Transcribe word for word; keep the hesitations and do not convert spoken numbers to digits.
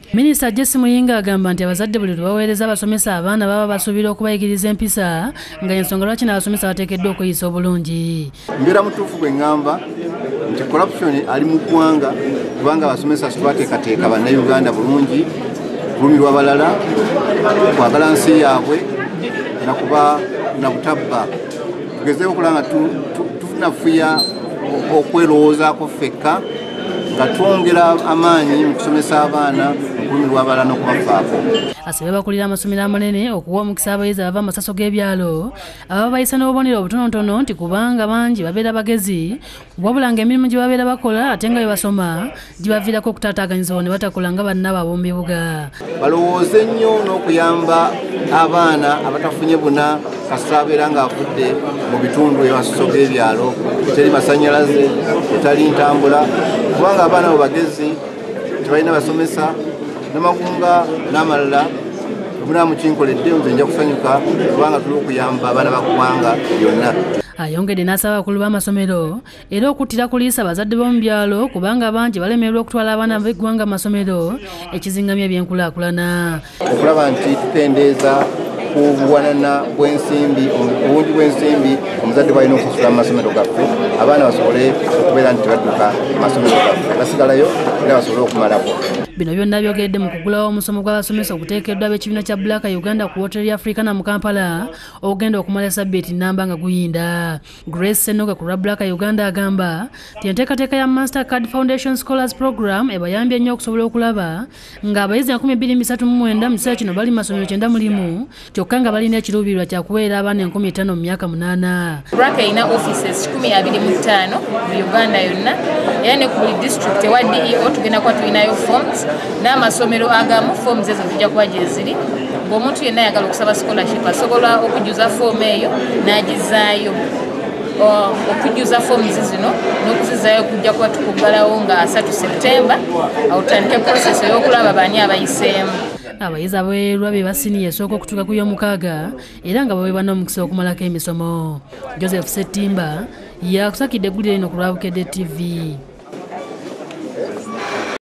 Minisita Jesse Muyinga agamba nti abazadde buli lwaweereza abasomesa abaana baba basuubira okubayigiriza empisa nga ensonga lwaki n'abasomesa bateekeddwa okuyisa obulungi. Mbeera mutuufu bwe ngamba nti corruption ali mu ggwanga kubanga abasomesa sibateekateeka bannayuganda bulungi, kulumirwa balala, kwagala nsi yaabwe nakuba na butabba. Tugezeewo okulaba nga tunafuya okwerowoozaako ffekka nga twongera amaanyi mu kusomesa abaana okulumirwa abalala n'okubafaako. Asabye bakulira amasomero amanene okuwa omukisa abayizi abava amasaso g'ebyalo ababa bayisa n'obubonero obutonotono nti kubanga bangi babeera bagezi wabula ng'emirimu gye babeera bakola ate nga bye basoma gibaviirako okutaataaganyizibwa ne batakola nga bannaabwe ab'omu bibuga. Balowooze nnyo n'okuyamba abaana abatafunye buna kasita abeera ng'avudde mu bitundu ebyamasomero g'ebyalo eteri masannyalaze, etali ntambula, kubanga abaana abo bagezi tebalina basomesa n'amagunga n'amalala obunaamu kinkoledde nze nja kusanyuka kubanga tuli okuyamba abaana ba ggwanga byonna. Ayongedde n'asaba abakulu b'amasomero era okuttira ku liisa abazadde b'omu byalo kubanga bangi balemererwa okutwala abaana b'eggwanga mu masomero ekizingamya ebyenkulaakulana. Okulaba nti tukendeeza ku buwanana bw'ensimbi, obungi bw'ensimbi omuzadde bwalina okusasula mu masomero gaffe, abaana basobole okubeera nti badduka mu masomero gaffe basigalayo era basobole okumalako. Bino byonna byogedde mu kugulawo omusomo gw'abasomesa okuteekeddwa ab'ekibiina kya Black Uganda ku wooteeri Africana mu Kampala ogenda okumala sabbiiti nnamba nga guyinda. Grace Senoga ku lwa Black Uganda agamba nti enteekateeka ya Mastercard Foundation Scholars Program ebayambye nnyo okusobola okulaba ng'abayizi enkumi bbiri mu bisatu mu mwenda mu kiseera kino bali mu masomero kyenda mulimu kyokka nga balina ekiruubirirwa kya kuweera abaana enkumi ttaano mu myaka munaana. Black erina offices kikumi abiri mu ttaano mu Uganda yonna era ne ku buli district ewa D E O tugenda kuba tulinayo forms n'amasomero agamu forms ezo zijja kuba gye ziri. Ng'omuntu yenna ayagala okusaba scholarship asobola okujjuza form eyo n'agizaayo. Okujjuza forms zino n'okuzizaayo kujja kuba tukuggalawo nga asatu September awo tutandike process ey'okulaba baani abayiseemu. Abayizi abaweerwa be basiniya esooka okutuuka ku y'omukaaga era nga baweebwa n'omukisa okumalako emisomo. Joseph Ssettimba yakusakidde eggulire lino ku lwa Bukedde T V.